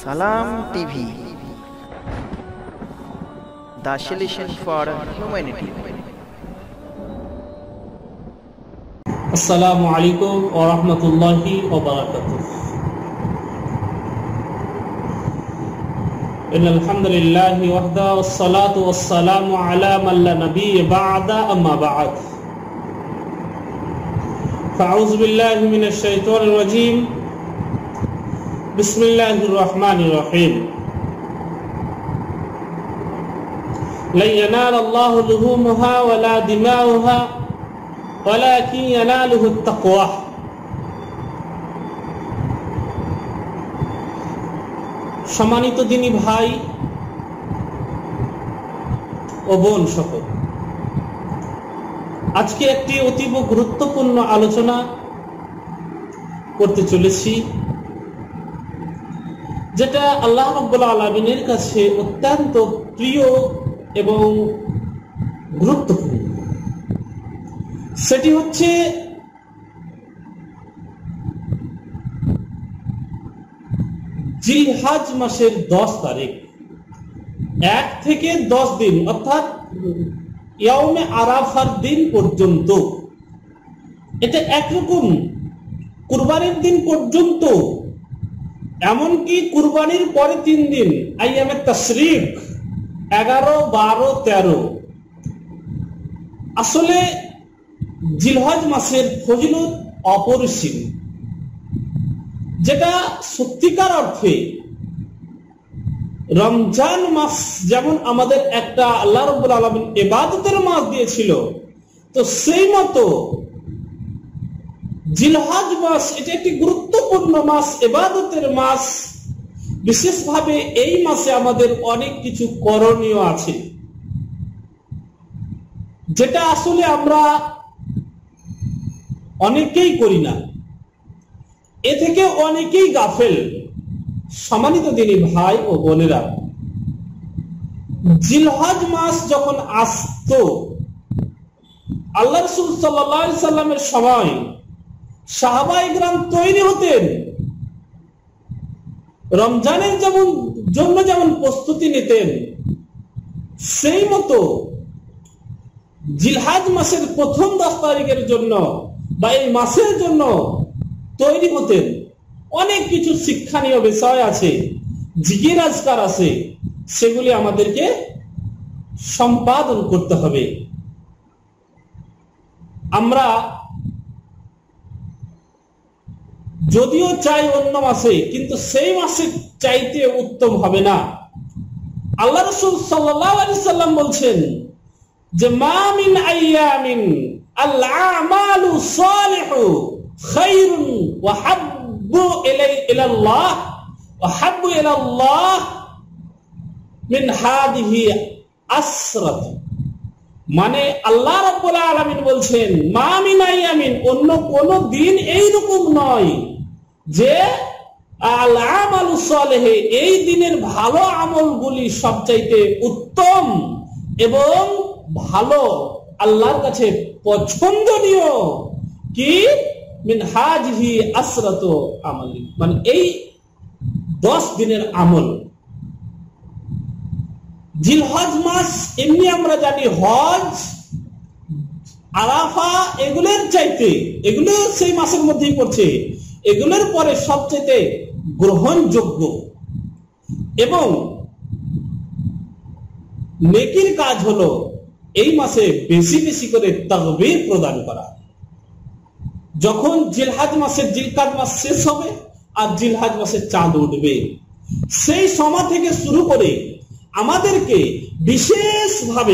Salam TV, the solution for humanity. Assalamu alaikum wa rahmatullahi wa barakatuh. Innal hamdalillahi wahda wassalatu wassalamu ala man la nabiyya ba'da amma ba'd. Fa'udhu billahi minash shaitanir rajim. Bismillahir rahmanir rahim. Lan yanala Allahu luhumuha wa la dima'uha walakin yanaluhu at-taqwa। সম্মানিত দিনী ভাই ও বোন সকল, আজকে একটি অতীব গুরুত্বপূর্ণ আলোচনা করতে চলেছি, যেটা আল্লাহ রাব্বুল আলামিনের কাছে অত্যন্ত প্রিয় এবং গুরুত্বপূর্ণ। সেটি হচ্ছে জিলহজ মাসের 10 তারিখ 1 থেকে 10 দিন, অর্থাৎ ইয়াউমে আরাফার দিন পর্যন্ত। এটা একরকম কুরবানির দিন পর্যন্ত, এমনকি কুরবানির পরে 3 দিন আইয়ামে তাশরিক 11, 12, 13। আসলে জিলহজ মাসের ফজিলত অপরিসীম, যেটা সত্যিকার অর্থে রমজান মাস যেমন আমাদের একটা আল্লাহ রাব্বুল আলামিন ইবাদতের মাস দিয়েছিল, তো সেই মতো জিলহজ মাস এটা একটি গুরুত্বপূর্ণ মাস, ইবাদতের মাস। বিশেষভাবে এই মাসে আমাদের অনেক কিছু করণীয় আছে, যেটা আসলে আমরা অনেকেই করি না, এ থেকে অনেকেই গাফেল। সম্মানিত দিনী ভাই ও বোনেরা, জিলহজ মাস যখন আসতো, আল্লাহ রাসূল সাল্লাল্লাহু আলাইহি সাল্লামের সময় সাহাবায়ে কেরাম তৈরি হতেন, রমজানের জন্য যেমন প্রস্তুতি নিতেন, সেই মতো জিলহজ মাসের প্রথম 10 তারিখের জন্য বা এই মাসের জন্য তৈরি হতেন। অনেক কিছু শিক্ষণীয় বিষয় আছে, জিকির আজকার আছে, সেগুলি আমাদেরকে সম্পাদন করতে হবে। আমরা যদিও চাই অন্য মাসে, কিন্তু সেই মাসে চাইতে উত্তম হবে না। আল্লাহ রাসূল সাল্লাল্লাহু আলাইহি সাল্লাম বলছেন যে মা মিন আইয়ামিন আল আমালু সালিহু খায়রুন ওয়া হাব্বু ইলাল্লাহ ওয়া হাব্বু ইলাল্লাহ মিন হাদিহি আসরাত। মানে আল্লাহ রাব্বুল আলামিন বলছেন মা মিন আইয়ামিন, অন্য কোন দিন এইরকম নয় যে আল আমালু সালিহ, এই দিনের ভালো আমলগুলি সবচাইতে উত্তম এবং ভালো, আল্লাহর কাছে পছন্দনীয় কি মিন হাজিহি আসরাত আমালি, মানে এই 10 দিনের আমল। জিলহজ মাস এমনি আমরা জানি হজ, আরাফা এগুলোর চাইতে, এগুলো সেই মাসের মধ্যেই পড়ছে, এগুলোর পরে সবচেয়ে গ্রহণযোগ্য এবং নেকির কাজ হলো এই মাসে বেশি বেশি করে তাকবীর প্রদান করা। যখন জিলহজ মাসের জিলকাদ মাস শেষ হবে আর জিলহজ মাসের চাঁদ উঠবে, সেই সময় থেকে শুরু করে আমাদেরকে বিশেষভাবে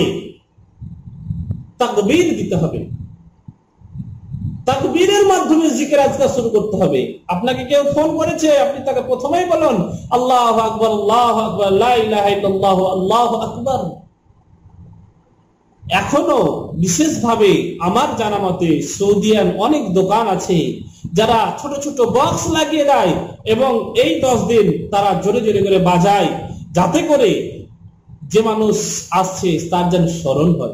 তাকবীর দিতে হবে। তাকবীরের মাধ্যমে জিকির আজকার শুরু করতে হবে। আপনাকে কেউ ফোন করেছে, আপনি তাকে প্রথমেই বলুন আল্লাহু আকবার, আল্লাহু আকবার, লা ইলাহা ইল্লাল্লাহ, আল্লাহু আকবার। এখনো বিশেষভাবে আমার জানা মতে সৌদিয়ান অনেক দোকান আছে যারা ছোট ছোট বক্স লাগিয়ে দেয় এবং এই 10 দিন তারা জোরে জোরে করে বাজায়, যাতে করে যে মানুষ আসছে তার যেন স্মরণ হয়।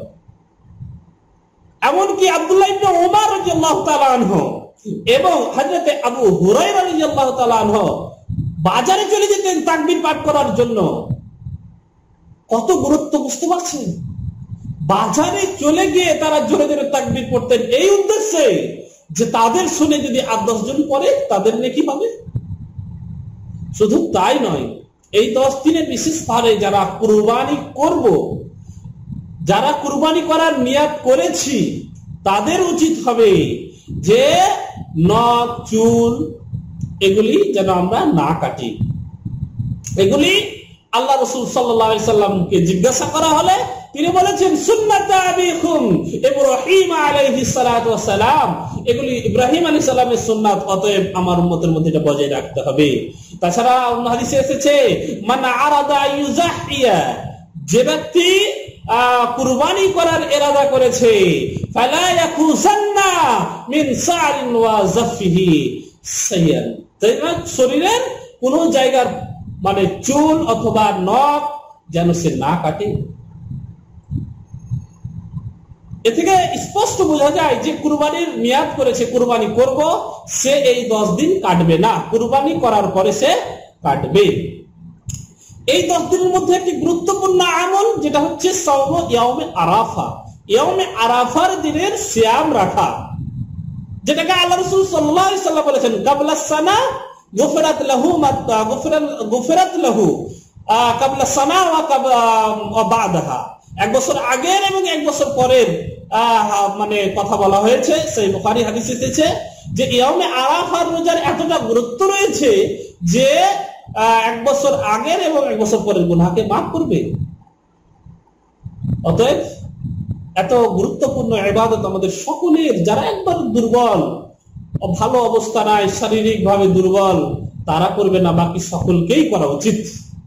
এমনকি আব্দুল্লাহ ইবনে ওমর রাদিয়াল্লাহু তাআলা আনহু এবং হযরত আবু হুরায়রা রাদিয়াল্লাহু তাআলা আনহু বাজারে চলে যেতেন তাকবীর পাঠ করার জন্য। কত গুরুত্ব বুঝতে পারছেন? বাজারে চলে গিয়ে তারা জোরে জোরে তাকবীর পড়তেন এই উদ্দেশ্যে যে তাদের শুনে যদি 8-10 জন পড়ে তাদের নেকি পাবে। শুধু তাই নয়, এই 10 দিনের বিশেষ পারে যারা কুরবানি করব, যারা কুরবানি করার নিয়াত করেছি তাদের উচিত হবে যে নখ চুল এগুলি যেন আমরা না কাটি। এগুলি আল্লাহ রাসূল সাল্লাল্লাহু আলাইহি সাল্লামকে জিজ্ঞাসা করা হলে তিনি বলেছেন সুন্নাত আবিকুম ইব্রাহিম আলাইহিস সালাতু ওয়াস সালাম, এগুলি ইব্রাহিম আলাইহিস সালামের সুন্নাত, অতএব আমার উম্মতের মধ্যে এটা বজায় রাখতে হবে। তাছাড়া অন্য হাদিসে এসেছে মান আরাদা ইউজাহিয়া, যে ব্যক্তি কুরবানি করার ইরাদা করেছে ফালা ইয়াকুসান্না মিন সারিন ওয়া জাফিহি সাইয়ান, শরীরের কোন জায়গার মানে চুল অথবা নখ যেন সে না কাটে। এ থেকে স্পষ্ট বোঝা যায় যে কুরবানির নিয়াত করেছে কুরবানি করব, সে এই 10 দিন কাটবে না, কুরবানি করার পরে সে কাটবে। এই 10 দিনের মধ্যে একটি গুরুত্বপূর্ণ আমল যেটা হচ্ছে সাওম ইয়াউমে আরাফা, ইয়াউমে আরাফার দিনের সিয়াম রাখা, যেটাকে আল্লাহ রাসূল সাল্লাল্লাহু আলাইহি সাল্লাম বলেছেন ক্বাবলা সানা গুফরাত লাহু গুফরাত লাহু ক্বাবলা সানা ওয়া বা'দাহা, 1 বছর আগের এবং 1 বছর পরের মানে কথা বলা হয়েছে। সেই বুখারী হাদিসে এসেছে যে ইয়াউমে আরাফার রোজার এতটা গুরুত্ব রয়েছে যে 1 বছর আগের এবং 1 বছর পরের গুনাহকে মাফ করবে। অতএব এত গুরুত্বপূর্ণ ইবাদত আমাদের সকলের, যারা একবার দুর্বল, ভালো অবস্থা নাই, শারীরিক ভাবে দুর্বল, তারা করবে না, বাকি সকলকেই করা উচিত।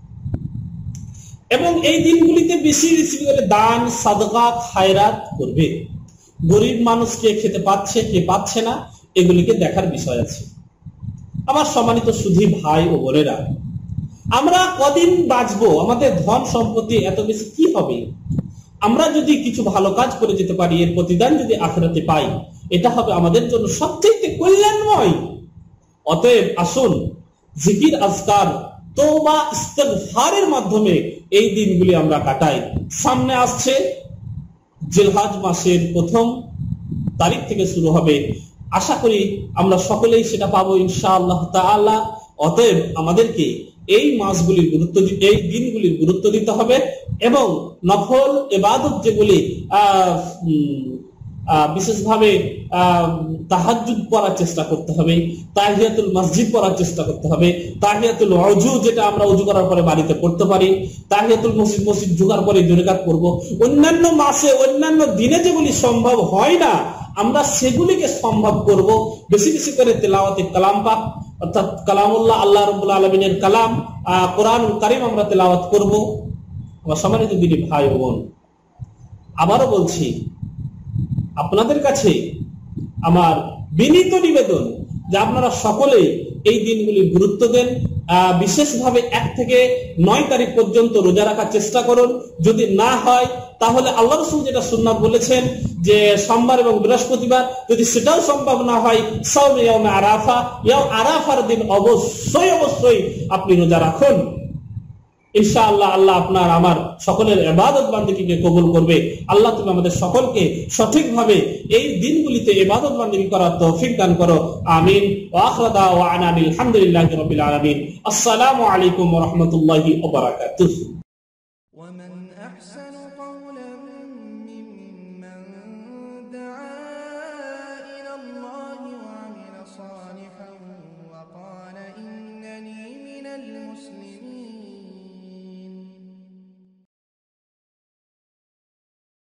এবং এই দিনগুলিতে বেশি বেশি করে দান সাদকা খায়রাত করবে। গরিব মানুষ কে খেতে পাচ্ছে কে পাচ্ছে না এগুলিকে দেখার বিষয় আছে। আমার সম্মানিত সুধী ভাই ও বোনেরা, আমরা কদিন বাঁচবো, আমাদের ধন সম্পত্তি এত বেশি কি হবে? আমরা যদি কিছু ভালো কাজ করে যেতে পারি, এর প্রতিদান যদি আখিরাতে পাই, এটা হবে আমাদের জন্য সবচেয়ে কল্যাণময়। অতএব আসুন জিকির আজকার তওবা ইস্তিগফারের মাধ্যমে এই দিনগুলি আমরা কাটাই। সামনে আসছে জিলহজ মাসের 1ম তারিখ থেকে শুরু হবে, আশা করি আমরা সকলেই সেটা পাবো ইনশাআল্লাহ তাআলা। অতএব আমাদেরকে এই মাসগুলির গুরুত্ব, এই দিনগুলির গুরুত্ব দিতে হবে এবং নফল ইবাদত যেগুলি বিশেষভাবে তাহাজ্জুদ পড়ার চেষ্টা করতে হবে, তাহিয়াতুল মসজিদ পড়ার চেষ্টা করতে হবে, তাহিয়াতুল ওযু যেটা আমরা ওযু করার পরে বাড়িতে পড়তে পারি, তাহিয়াতুল মসজিদ জোগাড় করে 2 রাকাত পড়ব। অন্যান্য মাসে অন্যান্য দিনে যেগুলি সম্ভব হয় না আমরা সেগুলিকে সম্ভব করব। বেশি বেশি করে তেলাওয়াতে কালাম পাক অর্থাৎ কালামুল্লাহ, আল্লাহ রাব্বুল আলামিনের কালাম কোরআনুল কারীম আমরা তেলাওয়াত করব। আমার সম্মানিত দিনী ভাই ও বোন, আবারও বলছি, আপনাদের কাছে আমার বিনীত নিবেদন যে আপনারা সকলে এই দিনগুলির গুরুত্ব দেন। বিশেষভাবে 1 থেকে 9 তারিখ পর্যন্ত রোজা রাখার চেষ্টা করুন। যদি না হয় তাহলে আল্লাহ রাসূল যেটা সুন্নাত বলেছেন যে সোমবার এবং বৃহস্পতিবার, যদি সেটাও সম্ভব না হয় সাওম ইয়াউমে আরাফা, আরাফার দিন অবশ্যই অবশ্যই আপনি রোজা রাখুন। ইনশাআল্লাহ আল্লাহ আপনার আমার সকলের ইবাদত বান্দেগিকে কবুল করবে। আল্লাহ তুমি আমাদের সকলকে সঠিকভাবে এই দিনগুলিতে ইবাদত বান্দেগি করার তৌফিক দান করো, আমিন। ওয়া আখিরু দাওয়ানা আলহামদুলিল্লাহি রাব্বিল আলামিন। আসসালামু আলাইকুম ওয়া রাহমাতুল্লাহি ওয়া বারাকাতুহু।